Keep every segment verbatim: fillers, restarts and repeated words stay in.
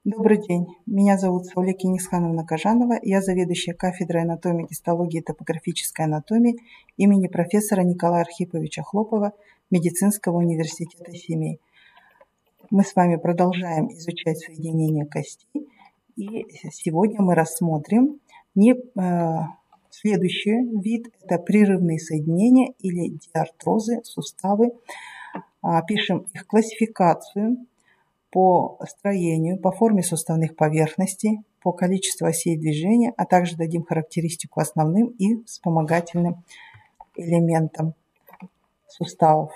Добрый день, меня зовут Сауле Кинисхановна Кажанова, я заведующая кафедрой анатомии, гистологии и топографической анатомии имени профессора Николая Архиповича Хлопова Медицинского университета семей. Мы с вами продолжаем изучать соединения костей, и сегодня мы рассмотрим не, э, следующий вид, это прерывные соединения или диартрозы, суставы. Опишем их классификацию по строению, по форме суставных поверхностей, по количеству осей движения, а также дадим характеристику основным и вспомогательным элементам суставов.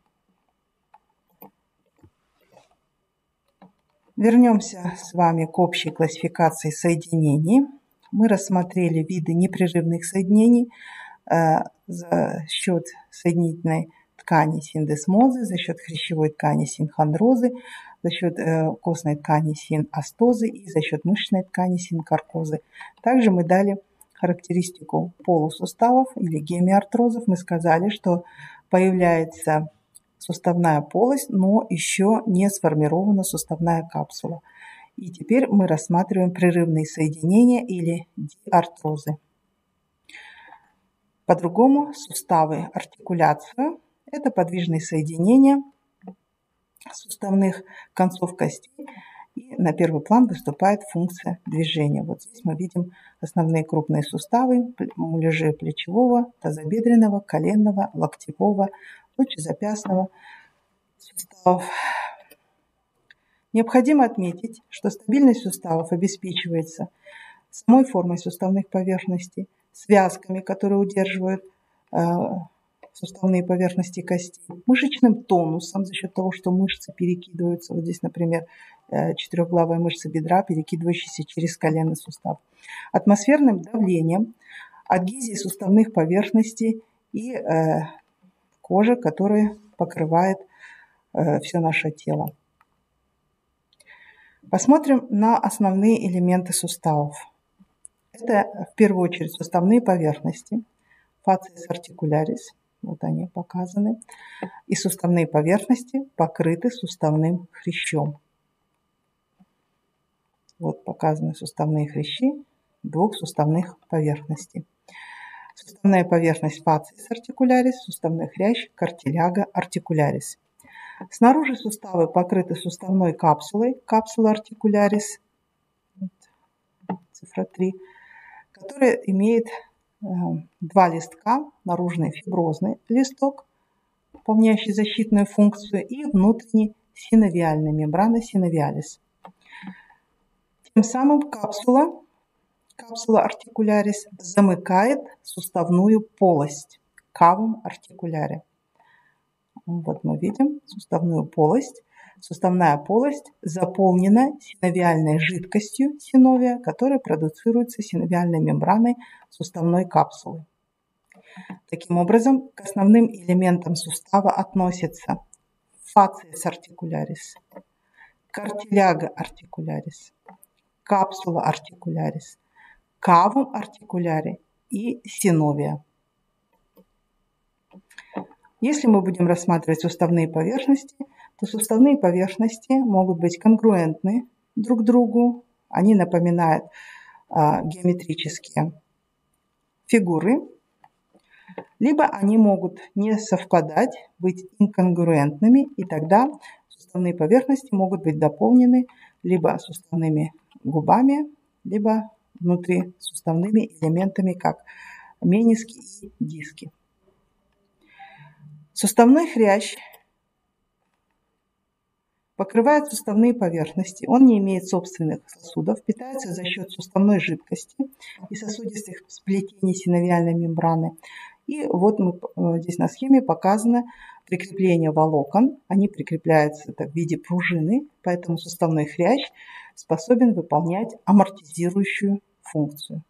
Вернемся с вами к общей классификации соединений. Мы рассмотрели виды непрерывных соединений э, за счет соединительной ткани синдесмозы, за счет хрящевой ткани синхондрозы, за счет э, костной ткани синастозы и за счет мышечной ткани синкаркозы. Также мы дали характеристику полусуставов или гемиартрозов. Мы сказали, что появляется суставная полость, но еще не сформирована суставная капсула. И теперь мы рассматриваем прерывные соединения или диартрозы. По-другому суставы артикуляция – это подвижные соединения суставных концов костей, и на первый план выступает функция движения. Вот здесь мы видим основные крупные суставы муляжи плечевого, тазобедренного, коленного, локтевого, лучезапястного суставов. Необходимо отметить, что стабильность суставов обеспечивается самой формой суставных поверхностей, связками, которые удерживают э, суставные поверхности костей, мышечным тонусом за счет того, что мышцы перекидываются. Вот здесь, например, четырехглавая мышца бедра, перекидывающаяся через коленный сустав. Атмосферным давлением, адгезией суставных поверхностей и э, кожа, которая покрывает э, все наше тело. Посмотрим на основные элементы суставов. Это в первую очередь суставные поверхности, фациес артикулярис, вот они показаны, и суставные поверхности покрыты суставным хрящом. Вот показаны суставные хрящи двух суставных поверхностей. Суставная поверхность фациес артикулярис, суставной хрящ картиляга артикулярис. Снаружи суставы покрыты суставной капсулой, капсула артикулярис, цифра три, которая имеет э, два листка, наружный фиброзный листок, выполняющий защитную функцию, и внутренний синовиальной мембраны синовиалис. Тем самым капсула, капсула артикулярис замыкает суставную полость, кавум артикуляре. Вот мы видим суставную полость. Суставная полость заполнена синовиальной жидкостью синовия, которая продуцируется синовиальной мембраной суставной капсулы. Таким образом, к основным элементам сустава относятся фациес артикулярис, картиляга артикулярис, капсула артикулярис, кавум артикуляре и синовия. Если мы будем рассматривать суставные поверхности, то суставные поверхности могут быть конгруентны друг другу. Они напоминают а, геометрические фигуры. Либо они могут не совпадать, быть инконгруентными, и тогда суставные поверхности могут быть дополнены либо суставными губами, либо внутрисуставными элементами, как мениски и диски. Суставной хрящ покрывает суставные поверхности. Он не имеет собственных сосудов, питается за счет суставной жидкости и сосудистых сплетений синовиальной мембраны. И вот мы, здесь на схеме показано прикрепление волокон. Они прикрепляются в виде пружины, поэтому суставной хрящ способен выполнять амортизирующую функцию.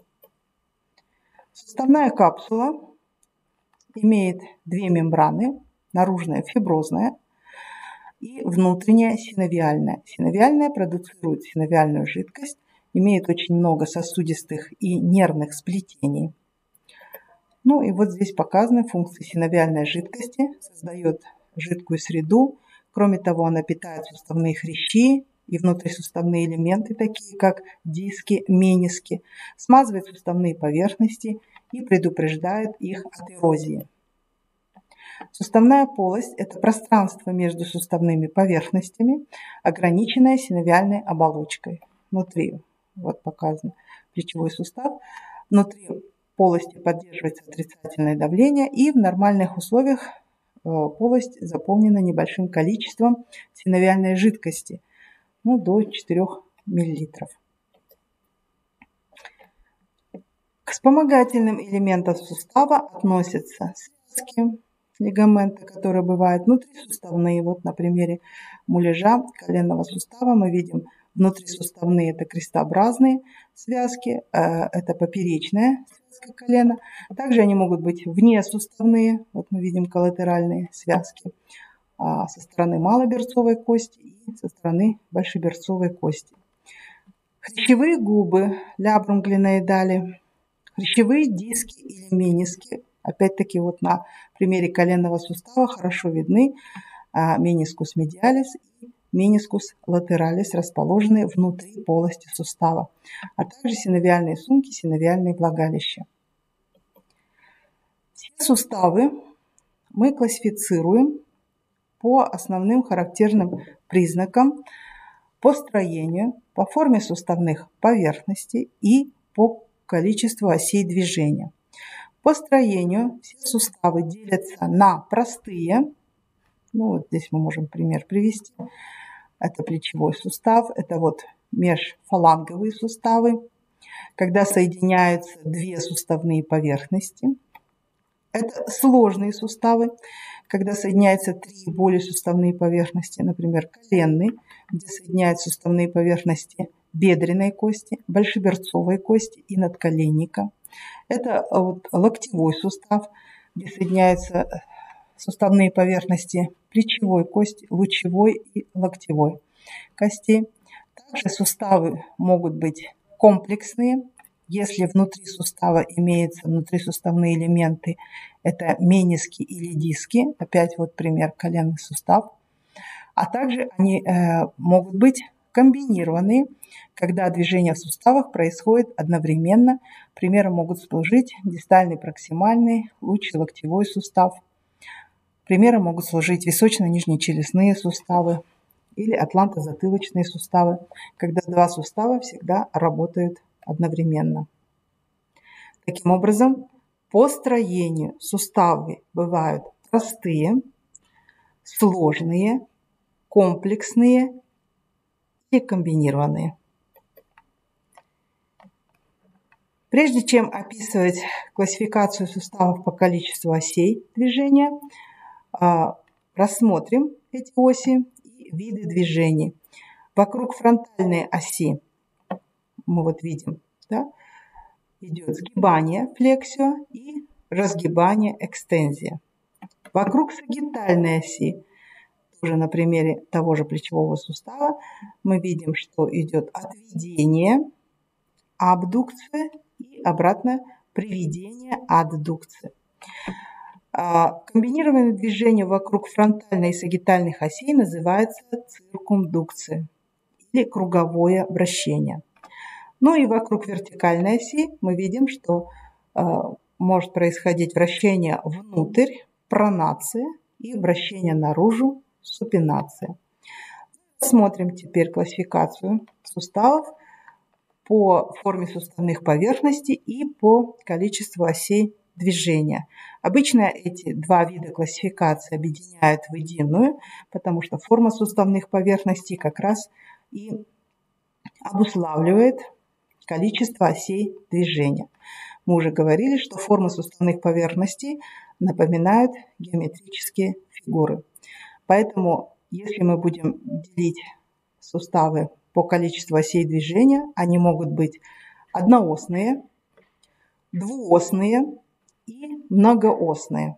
Суставная капсула имеет две мембраны, наружная фиброзная и внутренняя синовиальная. Синовиальная продуцирует синовиальную жидкость, имеет очень много сосудистых и нервных сплетений. Ну и вот здесь показаны функции синовиальной жидкости, создает жидкую среду. Кроме того, она питает суставные хрящи, и внутрисуставные элементы, такие как диски, мениски, смазывает суставные поверхности и предупреждает их от эрозии. Суставная полость – это пространство между суставными поверхностями, ограниченное синовиальной оболочкой. Внутри, вот показан плечевой сустав, внутри полости поддерживается отрицательное давление, и в нормальных условиях полость заполнена небольшим количеством синовиальной жидкости, ну, до четырёх миллилитров. К вспомогательным элементам сустава относятся связки, лигаменты, которые бывают внутрисуставные. Вот на примере муляжа коленного сустава мы видим внутрисуставные – это крестообразные связки, это поперечная связка колена. Также они могут быть внесуставные, вот мы видим коллатеральные связки со стороны малоберцовой кости и со стороны большеберцовой кости. Хрящевые губы, лябрум глиноидали, хрящевые диски или мениски. Опять-таки вот на примере коленного сустава хорошо видны менискус медиалис и менискус латералис, расположенные внутри полости сустава, а также синовиальные сумки, синовиальные влагалища. Все суставы мы классифицируем по основным характерным признакам, по строению, по форме суставных поверхностей и по количеству осей движения. По строению все суставы делятся на простые. Ну, вот здесь мы можем пример привести. Это плечевой сустав, это вот межфаланговые суставы, когда соединяются две суставные поверхности. Это сложные суставы, когда соединяются три и более суставные поверхности, например, коленный, где соединяются суставные поверхности бедренной кости, большеберцовой кости и надколенника. Это вот локтевой сустав, где соединяются суставные поверхности плечевой кости, лучевой и локтевой костей. Также суставы могут быть комплексные, если внутри сустава имеются внутрисуставные элементы, это мениски или диски, опять вот пример коленный сустав. А также они э, могут быть комбинированные, когда движение в суставах происходит одновременно. Примером могут служить дистальный проксимальный, лучелоктевой сустав. Примером могут служить височно-нижнечелюстные суставы или атлантозатылочные суставы, когда два сустава всегда работают одновременно. Таким образом, по строению суставы бывают простые, сложные, комплексные и комбинированные. Прежде чем описывать классификацию суставов по количеству осей движения, рассмотрим эти оси и виды движений. Вокруг фронтальной оси мы вот видим, да, идет сгибание, флексио, и разгибание, экстензия. Вокруг сагитальной оси, тоже на примере того же плечевого сустава, мы видим, что идет отведение, абдукция и обратно приведение, аддукция. Комбинированное движение вокруг фронтальной и сагитальных осей называется циркумдукция или круговое вращение. Ну и вокруг вертикальной оси мы видим, что э, может происходить вращение внутрь, пронация, и вращение наружу, супинация. Смотрим теперь классификацию суставов по форме суставных поверхностей и по количеству осей движения. Обычно эти два вида классификации объединяют в единую, потому что форма суставных поверхностей как раз и обуславливает количество осей движения. Мы уже говорили, что формы суставных поверхностей напоминают геометрические фигуры. Поэтому, если мы будем делить суставы по количеству осей движения, они могут быть одноосные, двуосные и многоосные.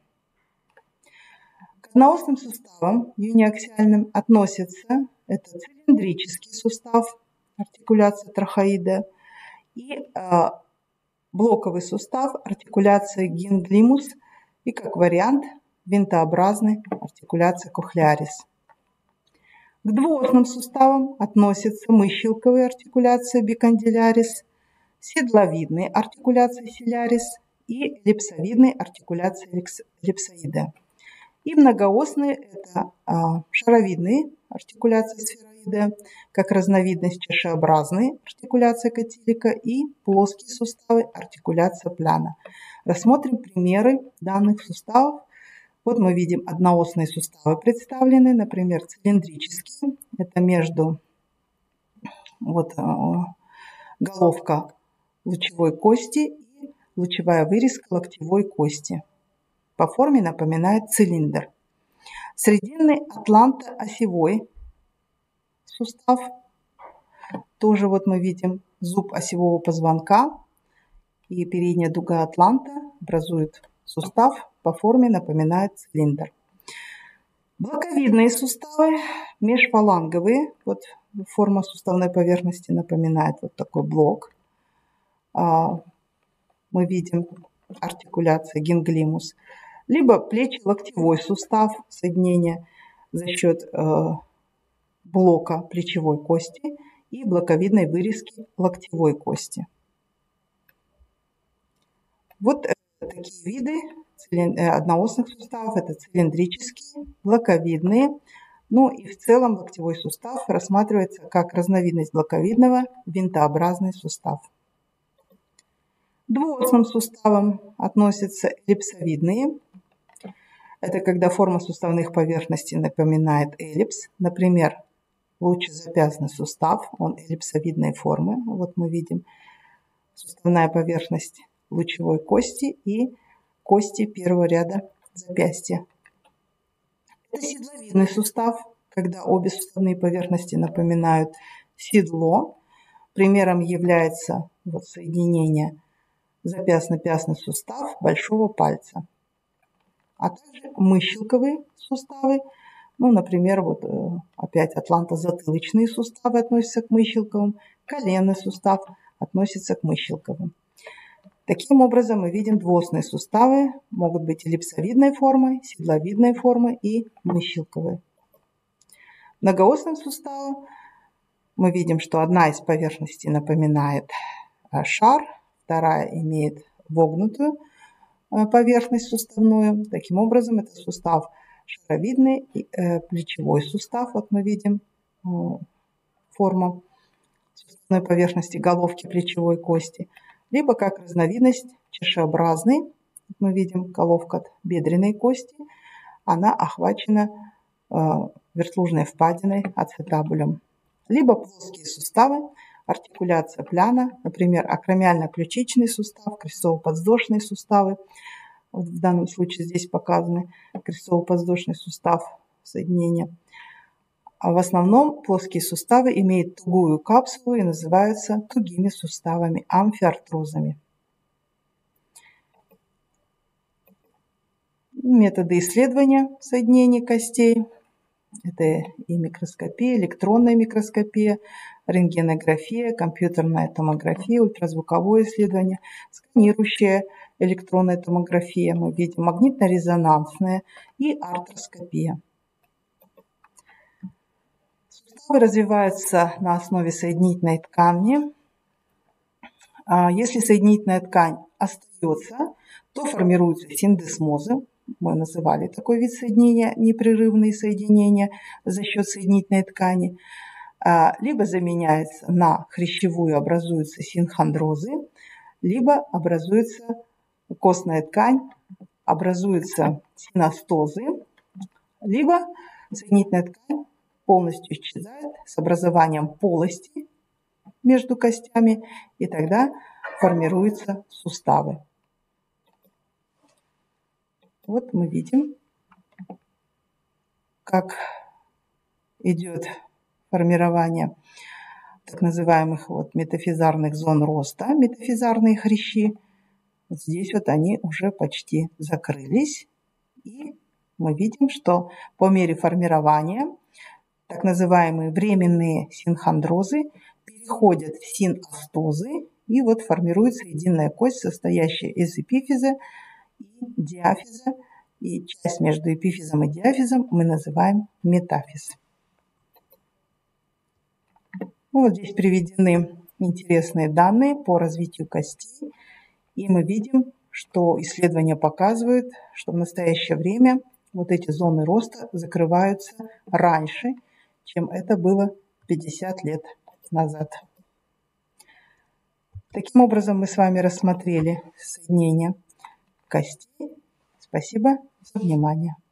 К одноосным суставам юниаксиальным относятся это цилиндрический сустав, артикуляция трахеида, и э, блоковый сустав, артикуляция гинглимус, и как вариант винтообразной артикуляции кохлеарис. К двуосным суставам относятся мыщелковые артикуляции бикандилярис, седловидные артикуляции силярис и эллипсовидные артикуляции эллипсоида. И многоосные – это а, шаровидные артикуляции сфероида, как разновидность чашеобразные артикуляции котилика и плоские суставы артикуляция пляна. Рассмотрим примеры данных суставов. Вот мы видим одноосные суставы представлены, например, цилиндрические. Это между вот, головка лучевой кости и лучевая вырезка локтевой кости. По форме напоминает цилиндр. Срединный атлантоосевой сустав. Тоже вот мы видим зуб осевого позвонка и передняя дуга атланта образует сустав, по форме напоминает цилиндр. Блоковидные суставы, межфаланговые, вот форма суставной поверхности напоминает вот такой блок. Мы видим артикуляция гинглимус. Либо плечи-локтевой сустав, соединение за счет блока плечевой кости и блоковидной вырезки локтевой кости. Вот такие виды одноосных суставов. Это цилиндрические, блоковидные. Ну и в целом локтевой сустав рассматривается как разновидность блоковидного винтообразный сустав. К двуосным суставам относятся эллипсовидные. Это когда форма суставных поверхностей напоминает эллипс. Например, лучезапястный сустав, он эллипсовидной формы. Вот мы видим суставная поверхность лучевой кости и кости первого ряда запястья. Это седловидный сустав, когда обе суставные поверхности напоминают седло. Примером является вот соединение запястно-пястный сустав большого пальца. А также мыщелковые суставы, ну, например, вот опять атлантозатылочные суставы относятся к мыщелковым, коленный сустав относится к мыщелковым. Таким образом, мы видим двуосные суставы, могут быть эллипсовидной формы, седловидной формы и мыщелковые. Многоосным суставом мы видим, что одна из поверхностей напоминает шар, вторая имеет вогнутую поверхность суставную. Таким образом, это сустав шаровидный, плечевой сустав. Вот мы видим форму суставной поверхности головки плечевой кости. Либо как разновидность чашеобразный. Мы видим головка от бедренной кости. Она охвачена вертлужной впадиной ацетабулем. Либо плоские суставы, артикуляция пляна, например, акромиально-ключичный сустав, крестово-подвздошные суставы. Вот в данном случае здесь показаны крестово-подвздошный сустав соединения. А в основном плоские суставы имеют тугую капсулу и называются тугими суставами, амфиартрозами. Методы исследования соединений костей. Это и микроскопия, электронная микроскопия, рентгенография, компьютерная томография, ультразвуковое исследование, сканирующая электронная томография, мы видим магнитно-резонансная и артроскопия. Суставы развиваются на основе соединительной ткани. Если соединительная ткань остается, то формируются синдесмозы. Мы называли такой вид соединения непрерывные соединения за счет соединительной ткани. Либо заменяется на хрящевую, образуются синхондрозы, либо образуется костная ткань, образуются синостозы, либо соединительная ткань полностью исчезает с образованием полости между костями, и тогда формируются суставы. Вот мы видим, как идет формирование так называемых вот метафизарных зон роста, метафизарные хрящи. Вот здесь вот они уже почти закрылись. И мы видим, что по мере формирования так называемые временные синхондрозы переходят в синостозы, и вот формируется единая кость, состоящая из эпифиза и диафиза, и часть между эпифизом и диафизом мы называем метафиз. Ну, вот здесь приведены интересные данные по развитию костей. И мы видим, что исследования показывают, что в настоящее время вот эти зоны роста закрываются раньше, чем это было пятьдесят лет назад. Таким образом, мы с вами рассмотрели соединение костей. Спасибо за внимание.